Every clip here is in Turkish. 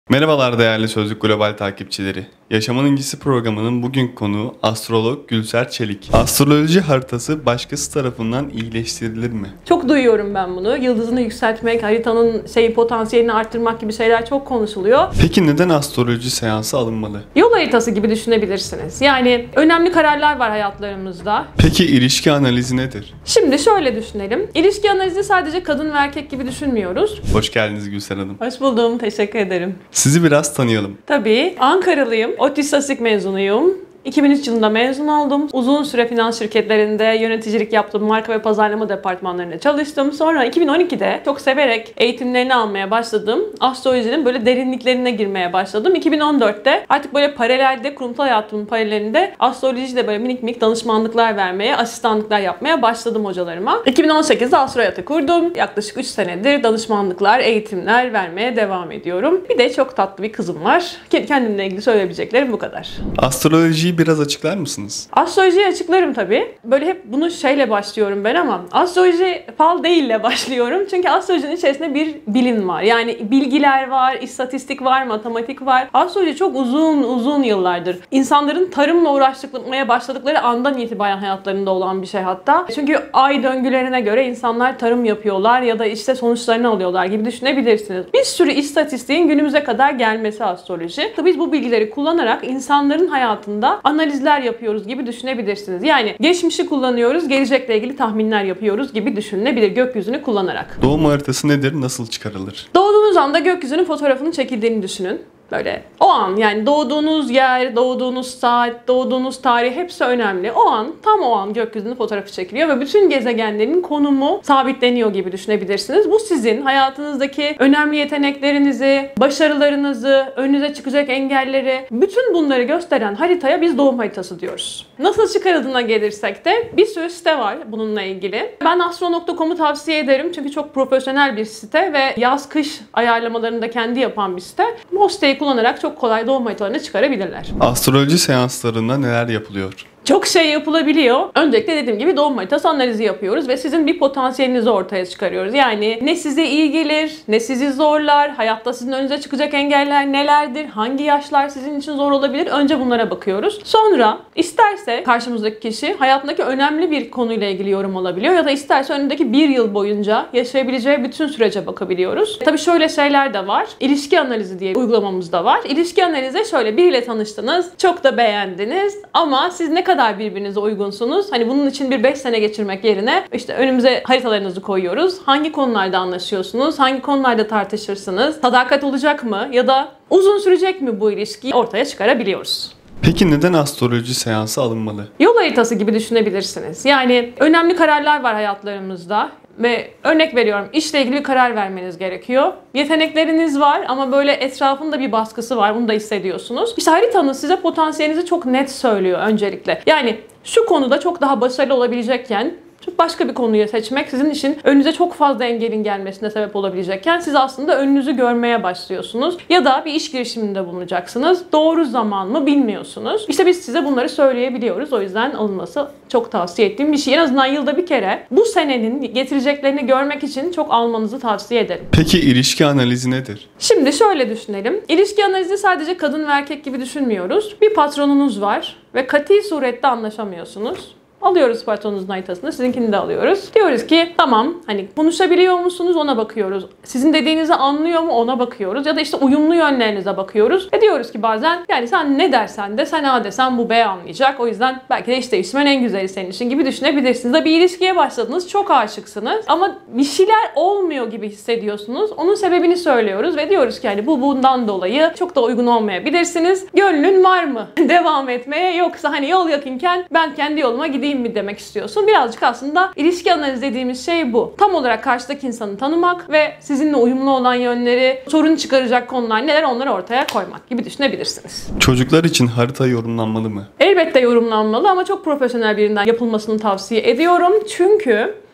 Merhabalar değerli Sözlük Global takipçileri. Yaşamın İncisi programının bugünkü konuğu astrolog Gülser Çelik. Astroloji haritası başkası tarafından iyileştirilir mi? Çok duyuyorum ben bunu. Yıldızını yükseltmek, haritanın potansiyelini arttırmak gibi şeyler çok konuşuluyor. Peki neden astroloji seansı alınmalı? Yol haritası gibi düşünebilirsiniz. Yani önemli kararlar var hayatlarımızda. Peki ilişki analizi nedir? Şimdi şöyle düşünelim. İlişki analizi sadece kadın ve erkek gibi düşünmüyoruz. Hoş geldiniz Gülser Hanım. Hoş buldum, teşekkür ederim. Sizi biraz tanıyalım. Tabii, Ankaralıyım. ODTÜ İstatistik mezunuyum. 2003 yılında mezun oldum. Uzun süre finans şirketlerinde yöneticilik yaptım. Marka ve pazarlama departmanlarında çalıştım. Sonra 2012'de çok severek eğitimlerini almaya başladım. Astrolojinin böyle derinliklerine girmeye başladım. 2014'te artık böyle paralelde, kurumsal hayatımın paralelinde astrolojide böyle minik minik danışmanlıklar vermeye, asistanlıklar yapmaya başladım hocalarıma. 2018'de Astro Hayatı kurdum. Yaklaşık 3 senedir danışmanlıklar, eğitimler vermeye devam ediyorum. Bir de çok tatlı bir kızım var. Kendimle ilgili söyleyebileceklerim bu kadar. Astrolojiyi biraz açıklar mısınız? Astrolojiyi açıklarım tabii. Böyle hep bunu şeyle başlıyorum ben ama astroloji fal değille başlıyorum. Çünkü astrolojinin içerisinde bir bilim var. Yani bilgiler var, istatistik var, matematik var. Astroloji çok uzun yıllardır İnsanların tarımla uğraşmaya başladıkları andan itibaren hayatlarında olan bir şey hatta. Çünkü ay döngülerine göre insanlar tarım yapıyorlar ya da işte sonuçlarını alıyorlar gibi düşünebilirsiniz. Bir sürü istatistiğin günümüze kadar gelmesi astroloji. Tabii biz bu bilgileri kullanarak insanların hayatında analizler yapıyoruz gibi düşünebilirsiniz. Yani geçmişi kullanıyoruz, gelecekle ilgili tahminler yapıyoruz gibi düşünülebilir gökyüzünü kullanarak. Doğum haritası nedir? Nasıl çıkarılır? Doğduğunuz anda gökyüzünün fotoğrafının çekildiğini düşünün. Böyle o an, yani doğduğunuz yer, doğduğunuz saat, doğduğunuz tarih hepsi önemli. O an, tam o an gökyüzünün fotoğrafı çekiliyor ve bütün gezegenlerin konumu sabitleniyor gibi düşünebilirsiniz. Bu sizin hayatınızdaki önemli yeteneklerinizi, başarılarınızı, önünüze çıkacak engelleri, bütün bunları gösteren haritaya biz doğum haritası diyoruz. Nasıl çıkarıldığına gelirsek de bir sürü site var bununla ilgili. Ben astro.com'u tavsiye ederim çünkü çok profesyonel bir site ve yaz-kış ayarlamalarını da kendi yapan bir site. O siteyi kullanarak çok kolay doğum haritalarını çıkarabilirler. Astroloji seanslarında neler yapılıyor? Çok şey yapılabiliyor. Öncelikle dediğim gibi doğum haritası analizi yapıyoruz ve sizin bir potansiyelinizi ortaya çıkarıyoruz. Yani ne size iyi gelir, ne sizi zorlar, hayatta sizin önünüze çıkacak engeller nelerdir, hangi yaşlar sizin için zor olabilir, önce bunlara bakıyoruz. Sonra isterse karşımızdaki kişi hayatındaki önemli bir konuyla ilgili yorum alabiliyor ya da isterse önündeki bir yıl boyunca yaşayabileceği bütün sürece bakabiliyoruz. Tabii şöyle şeyler de var. İlişki analizi diye uygulamamız da var. İlişki analizi şöyle: biriyle tanıştınız, çok da beğendiniz ama siz ne kadar birbirinize uygunsunuz? Hani bunun için bir 5 sene geçirmek yerine işte önümüze haritalarınızı koyuyoruz. Hangi konularda anlaşıyorsunuz? Hangi konularda tartışırsınız? Sadakat olacak mı? Ya da uzun sürecek mi bu ilişkiyi ortaya çıkarabiliyoruz. Peki neden astroloji seansı alınmalı? Yol haritası gibi düşünebilirsiniz. Yani önemli kararlar var hayatlarımızda. Ve örnek veriyorum, işle ilgili bir karar vermeniz gerekiyor. Yetenekleriniz var ama böyle etrafında bir baskısı var. Bunu da hissediyorsunuz. İşte haritanız size potansiyelinizi çok net söylüyor öncelikle. Yani şu konuda çok daha başarılı olabilecekken başka bir konuyu seçmek sizin için önünüze çok fazla engelin gelmesine sebep olabilecekken siz aslında önünüzü görmeye başlıyorsunuz. Ya da bir iş girişiminde bulunacaksınız. Doğru zaman mı bilmiyorsunuz. İşte biz size bunları söyleyebiliyoruz. O yüzden alınması çok tavsiye ettiğim bir şey. En azından yılda bir kere bu senenin getireceklerini görmek için çok almanızı tavsiye ederim. Peki ilişki analizi nedir? Şimdi şöyle düşünelim. İlişki analizi sadece kadın ve erkek gibi düşünmüyoruz. Bir patronunuz var ve kati surette anlaşamıyorsunuz. Alıyoruz patronunuzun haritasını, sizinkini de alıyoruz. Diyoruz ki tamam, hani konuşabiliyor musunuz, ona bakıyoruz. Sizin dediğinizi anlıyor mu, ona bakıyoruz. Ya da işte uyumlu yönlerinize bakıyoruz. Ve diyoruz ki bazen yani sen ne dersen de, sen A desen bu B anlayacak. O yüzden belki de iş değiştirmen en güzeli senin için gibi düşünebilirsiniz. Da bir ilişkiye başladınız, çok aşıksınız ama bir şeyler olmuyor gibi hissediyorsunuz. Onun sebebini söylüyoruz ve diyoruz ki yani bu bundan dolayı çok da uygun olmayabilirsiniz. Gönlün var mı devam etmeye, yoksa hani yol yakınken ben kendi yoluma gideyim mi demek istiyorsun? Birazcık aslında ilişki analizi dediğimiz şey bu. Tam olarak karşıdaki insanı tanımak ve sizinle uyumlu olan yönleri, sorun çıkaracak konular neler, onları ortaya koymak gibi düşünebilirsiniz. Çocuklar için harita yorumlanmalı mı? Elbette yorumlanmalı ama çok profesyonel birinden yapılmasını tavsiye ediyorum. Çünkü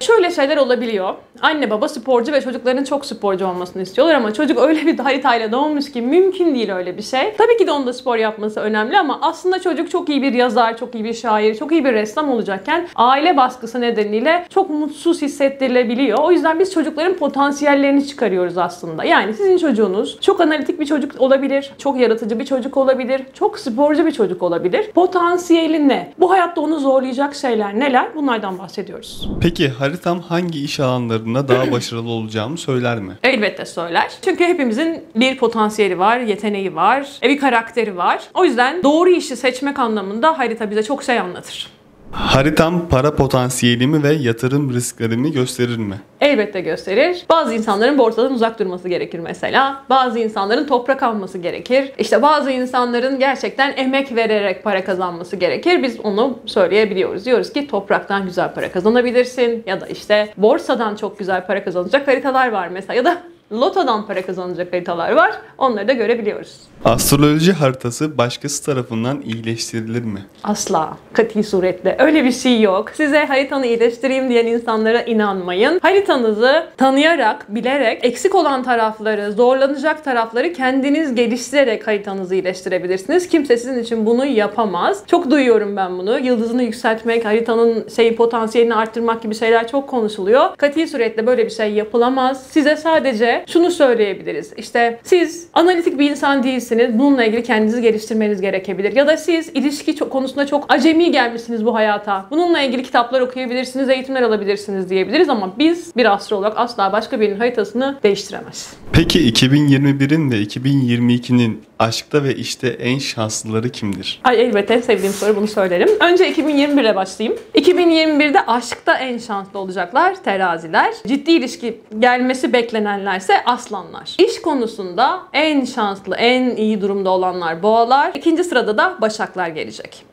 Şöyle şeyler olabiliyor. Anne baba sporcu ve çocukların çok sporcu olmasını istiyorlar ama çocuk öyle bir haritayla doğmuş ki mümkün değil öyle bir şey. Tabii ki de onun da spor yapması önemli ama aslında çocuk çok iyi bir yazar, çok iyi bir şair, çok iyi bir ressam olacakken aile baskısı nedeniyle çok mutsuz hissettirilebiliyor. O yüzden biz çocukların potansiyellerini çıkarıyoruz aslında. Yani sizin çocuğunuz çok analitik bir çocuk olabilir, çok yaratıcı bir çocuk olabilir, çok sporcu bir çocuk olabilir. Potansiyeli ne? Bu hayatta onu zorlayacak şeyler neler? Bunlardan bahsediyoruz. Peki haritam hangi iş alanlarında daha başarılı olacağımı söyler mi? Elbette söyler. Çünkü hepimizin bir potansiyeli var, yeteneği var, bir karakteri var. O yüzden doğru işi seçmek anlamında harita bize çok şey anlatır. Haritam para potansiyelimi ve yatırım risklerimi gösterir mi? Elbette gösterir. Bazı insanların borsadan uzak durması gerekir mesela. Bazı insanların toprak alması gerekir. İşte bazı insanların gerçekten emek vererek para kazanması gerekir. Biz onu söyleyebiliyoruz. Diyoruz ki topraktan güzel para kazanabilirsin. Ya da işte borsadan çok güzel para kazanacak haritalar var mesela. Ya da lotodan para kazanacak haritalar var. Onları da görebiliyoruz. Astroloji haritası başkası tarafından iyileştirilir mi? Asla. Kati suretle. Öyle bir şey yok. Size haritanı iyileştireyim diyen insanlara inanmayın. Haritanızı tanıyarak, bilerek, eksik olan tarafları, zorlanacak tarafları kendiniz geliştirerek haritanızı iyileştirebilirsiniz. Kimse sizin için bunu yapamaz. Çok duyuyorum ben bunu. Yıldızını yükseltmek, haritanın potansiyelini arttırmak gibi şeyler çok konuşuluyor. Kati suretle böyle bir şey yapılamaz. Size sadece şunu söyleyebiliriz. İşte siz analitik bir insan değilsiniz. Bununla ilgili kendinizi geliştirmeniz gerekebilir. Ya da siz ilişki konusunda çok acemi gelmişsiniz bu hayata. Bununla ilgili kitaplar okuyabilirsiniz, eğitimler alabilirsiniz diyebiliriz ama biz bir astrolog asla başka birinin haritasını değiştiremez. Peki 2021'in ve 2022'nin aşkta ve işte en şanslıları kimdir? Ay elbette en sevdiğim soru, bunu söylerim. Önce 2021'e başlayayım. 2021'de aşkta en şanslı olacaklar teraziler. Ciddi ilişki gelmesi beklenenlerse aslanlar. İş konusunda en şanslı, en iyi durumda olanlar boğalar. İkinci sırada da başaklar gelecek.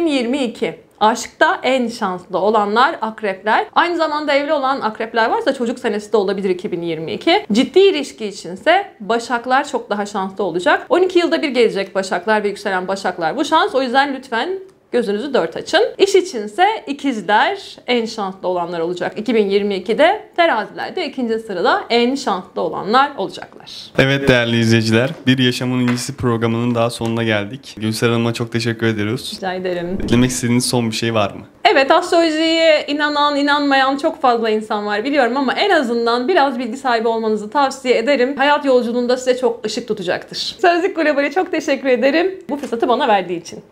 2022. Aşkta en şanslı olanlar akrepler. Aynı zamanda evli olan akrepler varsa çocuk senesi de olabilir 2022. Ciddi ilişki içinse başaklar çok daha şanslı olacak. 12 yılda bir gelecek başaklar ve yükselen başaklar bu şans. O yüzden lütfen gözünüzü dört açın. İş içinse ikizler en şanslı olanlar olacak. 2022'de teraziler de ikinci sırada en şanslı olanlar olacaklar. Evet değerli izleyiciler, Bir Yaşamın İncisi programının daha sonuna geldik. Gülser Hanım'a çok teşekkür ediyoruz. Rica ederim. Eklemek istediğiniz son bir şey var mı? Evet, astrolojiye inanan, inanmayan çok fazla insan var biliyorum ama en azından biraz bilgi sahibi olmanızı tavsiye ederim. Hayat yolculuğunda size çok ışık tutacaktır. Sözlük Global'e çok teşekkür ederim bu fırsatı bana verdiği için.